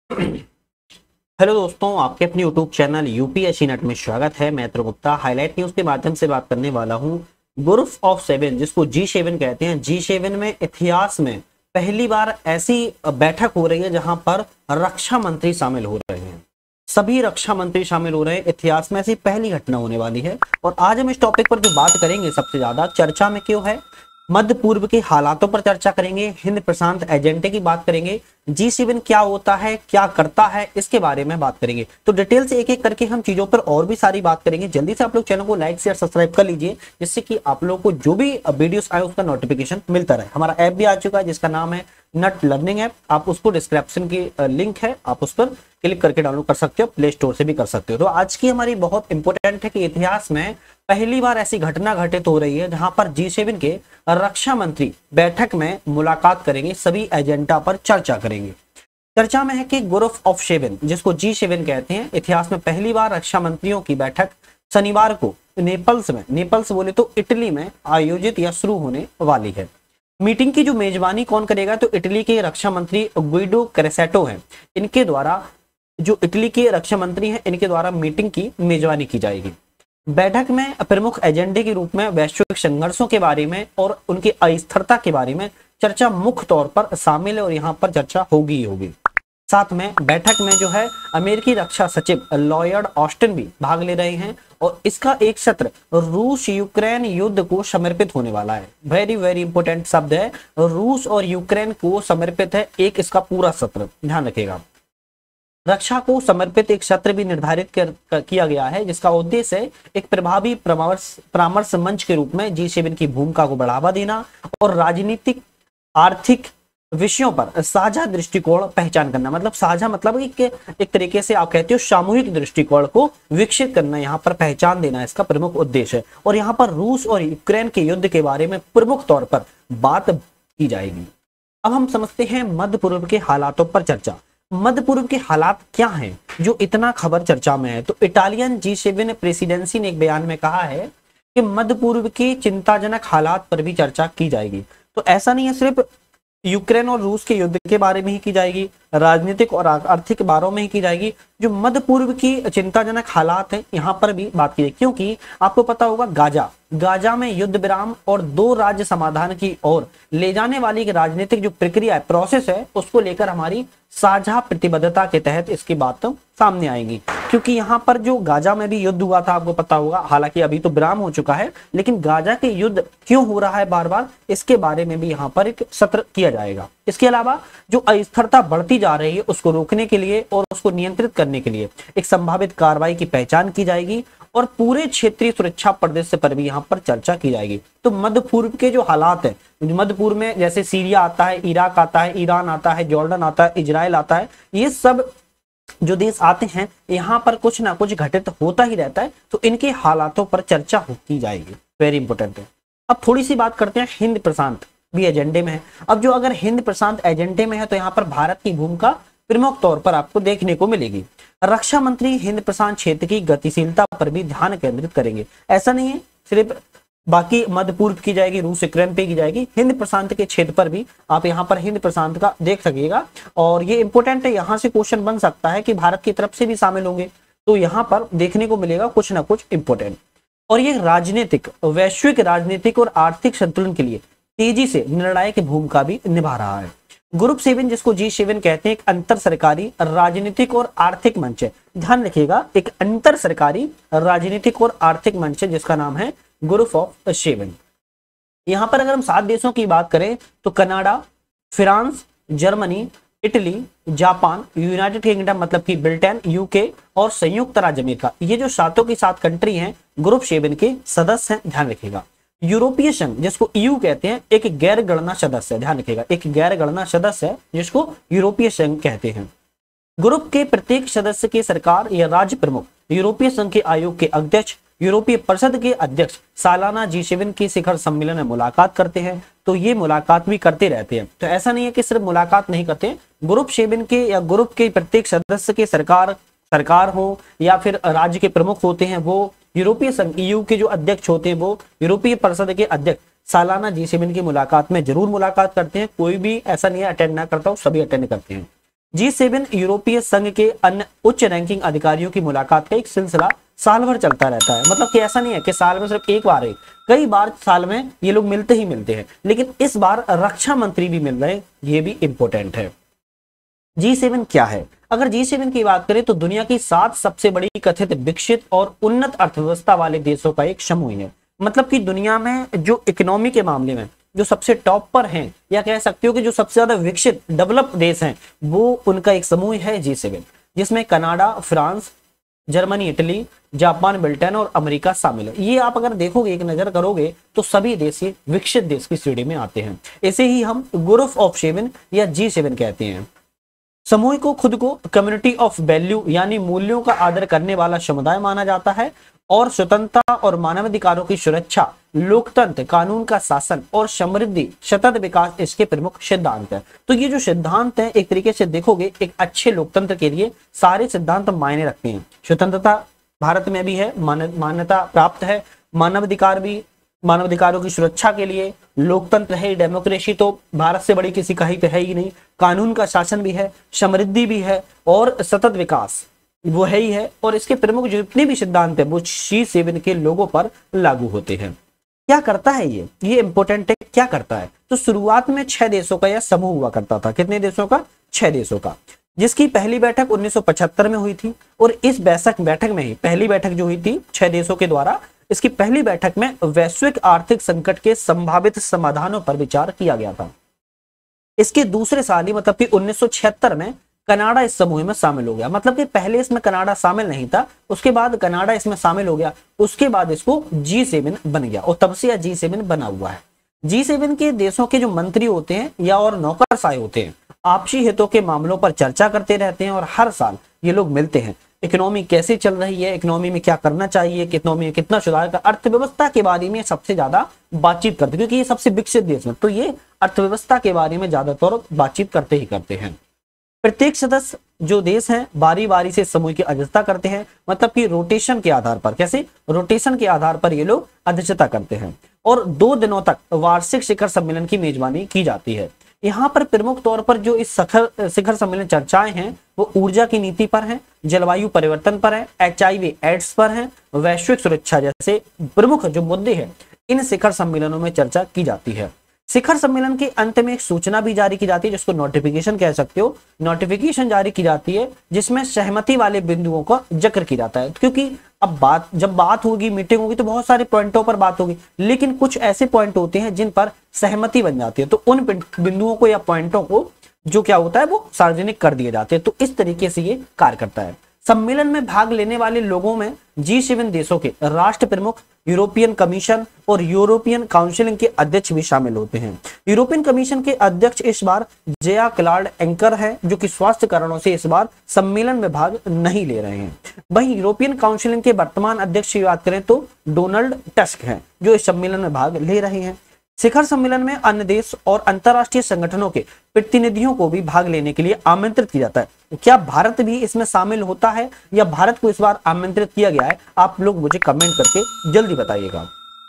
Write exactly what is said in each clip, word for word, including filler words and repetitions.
Hello दोस्तों, आपके अपने यूट्यूब चैनल यूपीएससी नेट में स्वागत है। मैं ध्रुव गुप्ता हाईलाइट न्यूज के माध्यम से बात करने वाला हूं। ग्रुप ऑफ सेवन, जिसको जी सेवन कहते हैं, जी सेवन में इतिहास में पहली बार ऐसी बैठक हो रही है जहां पर रक्षा मंत्री शामिल हो रहे हैं। सभी रक्षा मंत्री शामिल हो रहे हैं। इतिहास में ऐसी पहली घटना होने वाली है। और आज हम इस टॉपिक पर जो बात करेंगे, सबसे ज्यादा चर्चा में क्यों है, मध्य पूर्व के हालातों पर चर्चा करेंगे, हिंद प्रशांत एजेंडे की बात करेंगे, जी सेवन क्या होता है, क्या करता है, इसके बारे में बात करेंगे। तो डिटेल से एक एक करके हम चीजों पर और भी सारी बात करेंगे। जल्दी से आप लोग चैनल को लाइक शेयर सब्सक्राइब कर लीजिए, जिससे कि आप लोगों को जो भी वीडियोस आए उसका नोटिफिकेशन मिलता रहे। हमारा ऐप भी आ चुका है जिसका नाम है नट लर्निंग ऐप। आप उसको डिस्क्रिप्शन की लिंक है, आप उस पर क्लिक करके डाउनलोड कर सकते हो, प्ले स्टोर से भी कर सकते हो। तो आज की हमारी बहुत इंपॉर्टेंट है कि इतिहास में पहली बार ऐसी घटना घटित हो रही है जहां पर जी सेवन के रक्षा मंत्री बैठक में मुलाकात करेंगे, सभी एजेंडा पर चर्चा करेंगे। चर्चा में है कि ग्रुप ऑफ सेवन, जिसको जी सेवन कहते हैं, इतिहास में पहली बार रक्षा मंत्रियों की बैठक शनिवार को नेपल्स में, नेपल्स बोले तो इटली में आयोजित या शुरू होने वाली है। मीटिंग की जो मेजबानी कौन करेगा, तो इटली के रक्षा मंत्री गुइडो क्रेसेटो हैं। इनके द्वारा, जो इटली के रक्षा मंत्री हैं, इनके द्वारा मीटिंग की मेजबानी की जाएगी। बैठक में प्रमुख एजेंडे के रूप में वैश्विक संघर्षों के बारे में और उनकी अस्थिरता के बारे में चर्चा मुख्य तौर पर शामिल है और यहाँ पर चर्चा होगी ही होगी। साथ में बैठक में जो है अमेरिकी रक्षा सचिव लॉयड ऑस्टिन भी भाग ले रहे हैं और इसका एक सत्र रूस यूक्रेन युद्ध को समर्पित होने वाला है। वेरी वेरी इंपॉर्टेंट शब्द है, रूस और यूक्रेन को समर्पित है एक इसका पूरा सत्र, ध्यान रखिएगा। रक्षा को समर्पित एक सत्र भी निर्धारित कर, कर, किया गया है, जिसका उद्देश्य है एक प्रभावी परामर्श परामर्श मंच के रूप में जी सेवन की भूमिका को बढ़ावा देना और राजनीतिक आर्थिक विषयों पर साझा दृष्टिकोण पहचान करना। मतलब साझा मतलब एक, एक तरीके से आप कहते हो सामूहिक दृष्टिकोण को विकसित करना, यहाँ पर पहचान देना इसका प्रमुख उद्देश्य है। और यहाँ पर रूस और यूक्रेन के युद्ध के बारे में प्रमुख तौर पर बात की जाएगी। अब हम समझते हैं मध्य पूर्व के हालातों पर चर्चा। मध्य पूर्व के हालात क्या हैं जो इतना खबर चर्चा में है, तो इटालियन जी सेवन प्रेसिडेंसी ने एक बयान में कहा है कि मध्य पूर्व के चिंताजनक हालात पर भी चर्चा की जाएगी। तो ऐसा नहीं है सिर्फ यूक्रेन और रूस के युद्ध के बारे में ही की जाएगी, राजनीतिक और आर्थिक बारों में ही की जाएगी। जो मध्य पूर्व की चिंताजनक हालात है यहाँ पर भी बात की जाएगी, क्योंकि आपको पता होगा गाजा गाजा में युद्ध विराम और दो राज्य समाधान की ओर ले जाने वाली राजनीतिक जो प्रक्रिया है, प्रोसेस है, उसको लेकर हमारी साझा प्रतिबद्धता के तहत इसकी बात सामने आएगी। क्योंकि यहाँ पर जो गाजा में भी युद्ध हुआ था, आपको पता होगा, हालांकि अभी तो विराम हो चुका है, लेकिन गाजा के युद्ध क्यों हो रहा है बार बार, इसके बारे में भी यहाँ पर एक सत्र किया जाएगा। इसके अलावा जो अस्थिरता बढ़ती जा रही है उसको रोकने के लिए और उसको नियंत्रित करने के लिए एक संभावित कार्रवाई की पहचान की जाएगी और पूरे क्षेत्रीय सुरक्षा परिदृश्य पर भी यहाँ पर चर्चा की जाएगी। तो मध्य पूर्व के जो हालात है, मध्य पूर्व में जैसे सीरिया आता है, इराक आता है, ईरान आता है, जॉर्डन आता है, इजराइल आता है, ये सब जो देश आते हैं, यहाँ पर कुछ ना कुछ घटित होता ही रहता है। तो इनके हालातों पर चर्चा की जाएगी, वेरी इंपॉर्टेंट है। अब थोड़ी सी बात करते हैं, हिंद प्रशांत भी एजेंडे में है। अब जो अगर हिंद प्रशांत एजेंडे में है तो यहाँ पर भारत की भूमिका प्रमुख तौर पर आपको देखने को मिलेगी। रक्षा मंत्री हिंद प्रशांत क्षेत्र की गतिशीलता पर भी ध्यान केंद्रित करेंगे। ऐसा नहीं है सिर्फ बाकी मध्य पूर्व की जाएगी, रूस यूक्रेन पे की जाएगी, हिंद प्रशांत के क्षेत्र पर भी आप यहाँ पर हिंद प्रशांत का देख सकिएगा। और ये इंपॉर्टेंट है, यहाँ से क्वेश्चन बन सकता है कि भारत की तरफ से भी शामिल होंगे, तो यहाँ पर देखने को मिलेगा कुछ ना कुछ इंपॉर्टेंट। और ये राजनीतिक, वैश्विक राजनीतिक और आर्थिक संतुलन के लिए तेजी से निर्णायक भूमिका भी निभा रहा है। ग्रुप सेवन, जिसको जी सेवन कहते हैं, एक अंतर सरकारी राजनीतिक और आर्थिक मंच है। ध्यान रखिएगा, एक अंतर सरकारी राजनीतिक और आर्थिक मंच है जिसका नाम है ग्रुप ऑफ सेवन। यहाँ पर अगर हम सात देशों की बात करें तो Canada, France, Germany, Italy, Japan, United Kingdom मतलब कि ब्रिटेन, यूके और संयुक्त राज्य अमेरिका, ये जो सातों की सात कंट्री हैं ग्रुप सेवन के सदस्य हैं, ध्यान रखिएगा। यूरोपीय संघ, जिसको ईयू कहते हैं, एक गैर गणना सदस्य है, ध्यान रखिएगा, एक गैर गणना सदस्य है जिसको यूरोपीय संघ कहते हैं। ग्रुप के प्रत्येक सदस्य की सरकार या राज्य प्रमुख यूरोपीय संघ के आयोग के अध्यक्ष, यूरोपीय परिषद के अध्यक्ष सालाना जी सेवन के शिखर सम्मेलन में मुलाकात करते हैं। तो ये मुलाकात भी करते रहते हैं। तो ऐसा नहीं है कि सिर्फ मुलाकात नहीं करते, ग्रुप सेवन के या ग्रुप के प्रत्येक सदस्य के सरकार सरकार हो या फिर राज्य के प्रमुख होते हैं, वो यूरोपीय संघ ईयू के जो अध्यक्ष होते हैं, वो यूरोपीय परिषद के अध्यक्ष सालाना जी सेवन की मुलाकात में जरूर मुलाकात करते हैं। कोई भी ऐसा नहीं है अटेंड ना करता हो, सभी अटेंड करते हैं। जी सेवन यूरोपीय संघ के अन्य उच्च रैंकिंग अधिकारियों की मुलाकात का एक सिलसिला साल भर चलता रहता है। मतलब कि ऐसा नहीं है कि साल में सिर्फ एक बार है, कई बार साल में ये लोग मिलते ही मिलते हैं। लेकिन इस बार रक्षा मंत्री भी मिल रहे हैं, ये भी इंपॉर्टेंट है। जी सेवन क्या है? अगर जी सेवन की बात करें तो दुनिया की सात सबसे बड़ी कथित विकसित और उन्नत अर्थव्यवस्था वाले देशों का एक समूह है। मतलब कि दुनिया में जो इकोनॉमी के मामले में जो सबसे टॉप पर हैं, या कह सकते हो कि जो सबसे ज्यादा विकसित डेवलप देश हैं, वो उनका एक समूह है जी सेवन, जिसमें Canada, France, Germany, Italy, Japan, Britain और अमेरिका शामिल है। ये आप अगर देखोगे, एक नजर करोगे तो सभी देश ये विकसित देश की श्रेणी में आते हैं। इसे ही हम ग्रुप ऑफ सेवन या जी सेवन कहते हैं। समूह को खुद को कम्युनिटी ऑफ वैल्यू यानी मूल्यों का आदर करने वाला समुदाय माना जाता है और स्वतंत्रता और मानवाधिकारों की सुरक्षा, लोकतंत्र, कानून का शासन और समृद्धि, सतत विकास इसके प्रमुख सिद्धांत है। तो ये जो सिद्धांत है, एक तरीके से देखोगे एक अच्छे लोकतंत्र के लिए सारे सिद्धांत मायने रखते हैं। स्वतंत्रता भारत में भी है, मान्यता प्राप्त है, मानवाधिकार भी, मानवाधिकारों की सुरक्षा के लिए, लोकतंत्र है, डेमोक्रेसी तो भारत से बड़ी किसी कहीं पे है ही नहीं, कानून का शासन भी है, समृद्धि भी है और सतत विकास वो है ही है। और इसके प्रमुख जितने भी सिद्धांत है वो जी सेवन के लोगों पर लागू होते हैं। क्या करता है ये ये इंपॉर्टेंट है। क्या करता है? तो शुरुआत में छह देशों का यह समूह हुआ करता था। कितने देशों का? छह देशों का, जिसकी पहली बैठक उन्नीस सौ पचहत्तर में हुई थी। और इस बैठक बैठक में ही पहली बैठक जो हुई थी छह देशों के द्वारा, इसकी पहली बैठक में वैश्विक आर्थिक संकट के संभावित समाधानों पर विचार किया गया था। इसके दूसरे साल ही मतलब कि उन्नीस सौ छिहत्तर में कनाडा इस समूह में शामिल हो गया। मतलब कि पहले इसमें कनाडा शामिल नहीं था, उसके बाद कनाडा इसमें शामिल हो गया, उसके बाद इसको जी सेवन बन गया और तब से यह जी सेवन बना हुआ है। जी सेवन के देशों के जो मंत्री होते हैं या और नौकरशाह होते हैं, आपसी हितों के मामलों पर चर्चा करते रहते हैं और हर साल ये लोग मिलते हैं। इकोनॉमी कैसे चल रही है, इकोनॉमी में क्या करना चाहिए, इकोनॉमी में कितना सुधार का, अर्थव्यवस्था के बारे में सबसे ज्यादा बातचीत करते हैं, क्योंकि ये सबसे विकसित देश है तो ये अर्थव्यवस्था के बारे में ज्यादातर बातचीत करते ही करते हैं। प्रत्येक सदस्य जो देश हैं बारी बारी से समूह की अध्यक्षता करते हैं। मतलब कि रोटेशन के आधार पर, कैसे? रोटेशन के आधार पर ये लोग अध्यक्षता करते हैं और दो दिनों तक वार्षिक शिखर सम्मेलन की मेजबानी की जाती है। यहाँ पर प्रमुख तौर पर जो इस शिखर शिखर सम्मेलन चर्चाएं हैं वो ऊर्जा की नीति पर है, जलवायु परिवर्तन पर है, एच आई वी एड्स पर है, वैश्विक सुरक्षा जैसे प्रमुख जो मुद्दे हैं इन शिखर सम्मेलनों में चर्चा की जाती है। शिखर सम्मेलन के अंत में एक सूचना भी जारी की जाती है, जिसको नोटिफिकेशन कह सकते हो। नोटिफिकेशन जारी की जाती है जिसमें सहमति वाले बिंदुओं का जिक्र किया जाता है, क्योंकि अब बात जब बात होगी, मीटिंग होगी तो बहुत सारे पॉइंटों पर बात होगी, लेकिन कुछ ऐसे पॉइंट होते हैं जिन पर सहमति बन जाती है, तो उन बिंदुओं को या पॉइंटों को जो क्या होता है वो सार्वजनिक कर दिए जाते हैं। तो इस तरीके से ये कार्य करता है। सम्मेलन में भाग लेने वाले लोगों में जी सेवन देशों के राष्ट्र प्रमुख, यूरोपियन कमीशन और यूरोपियन काउंसिल के अध्यक्ष भी शामिल होते हैं। यूरोपियन कमीशन के अध्यक्ष इस बार जेया क्लाड एंकर है, जो कि स्वास्थ्य कारणों से इस बार सम्मेलन में भाग नहीं ले रहे हैं। वहीं यूरोपियन काउंसिल के वर्तमान अध्यक्ष की बात करें तो डोनाल्ड टस्क हैं, जो इस सम्मेलन में भाग ले रहे हैं। शिखर सम्मेलन में अन्य देश और अंतरराष्ट्रीय संगठनों के प्रतिनिधियों को भी भाग लेने के लिए आमंत्रित किया जाता है। क्या भारत भी इसमें शामिल होता है या भारत को इस बार आमंत्रित किया गया है? आप लोग मुझे कमेंट करके जल्दी बताइएगा।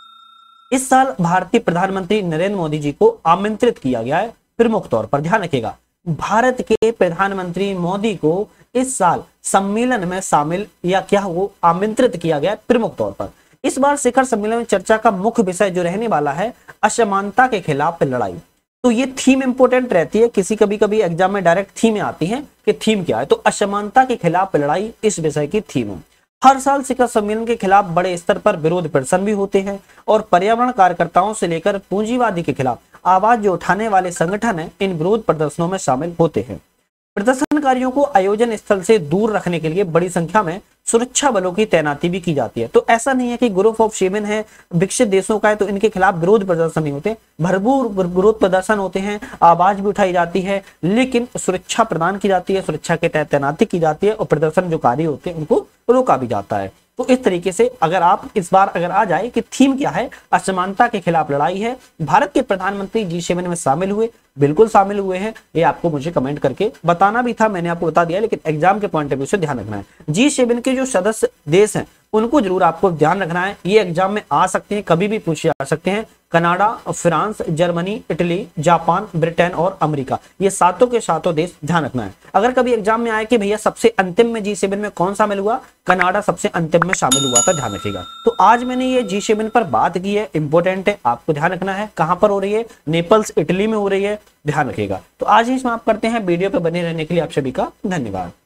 इस साल भारतीय प्रधानमंत्री नरेंद्र मोदी जी को आमंत्रित किया गया है प्रमुख तौर पर। ध्यान रखिएगा, भारत के प्रधानमंत्री मोदी को इस साल सम्मेलन में शामिल या क्या वो आमंत्रित किया गया है प्रमुख तौर पर। इस बार शिखर सम्मेलन में चर्चा का मुख्य विषय जो रहने वाला है असमानता के खिलाफ लड़ाई। तो ये थीम इंपोर्टेंट रहती है, किसी कभी कभी एग्जाम में डायरेक्ट थीम आती है कि थीम क्या है, तो असमानता के खिलाफ लड़ाई इस विषय की थीम है। हर साल शिखर सम्मेलन के खिलाफ बड़े स्तर पर विरोध प्रदर्शन भी होते हैं और पर्यावरण कार्यकर्ताओं से लेकर पूंजीवादी के खिलाफ आवाज जो उठाने वाले संगठन है इन विरोध प्रदर्शनों में शामिल होते हैं। प्रदर्शनकारियों को आयोजन स्थल से दूर रखने के लिए बड़ी संख्या में सुरक्षा बलों की तैनाती भी की जाती है। तो ऐसा नहीं है कि ग्रुप ऑफ सेवन है, विकसित देशों का है तो इनके खिलाफ विरोध प्रदर्शन नहीं होते, भरपूर विरोध प्रदर्शन होते हैं, आवाज भी उठाई जाती है, लेकिन सुरक्षा प्रदान की जाती है, सुरक्षा के तहत तैनाती की जाती है और प्रदर्शन जो कार्य होते हैं उनको रोका भी जाता है। तो इस तरीके से अगर आप इस बार अगर आ जाए कि थीम क्या है, असमानता के खिलाफ लड़ाई है, भारत के प्रधानमंत्री जी सेवन में शामिल हुए, बिल्कुल शामिल हुए हैं, ये आपको मुझे कमेंट करके बताना भी था, मैंने आपको बता दिया, लेकिन एग्जाम के पॉइंट ऑफ व्यू से ध्यान रखना है। जी सेवन के जो सदस्य देश हैं उनको जरूर आपको ध्यान रखना है। ये एग्जाम में आ सकते हैं, कभी भी पूछे जा सकते हैं। Canada, France, Germany, Italy, Japan, Britain और अमेरिका, ये सातों के सातों देश ध्यान रखना है। अगर कभी एग्जाम में आए कि भैया सबसे अंतिम में जी सेवन में कौन शामिल हुआ, कनाडा सबसे अंतिम में शामिल हुआ था, ध्यान रखिएगा। तो आज मैंने ये जी सेवन पर बात की है, इंपॉर्टेंट है, आपको ध्यान रखना है। कहां पर हो रही है? नेपल्स, इटली में हो रही है, ध्यान रखिएगा। तो आज ही समाप्त करते हैं। वीडियो पे बने रहने के लिए आप सभी का धन्यवाद।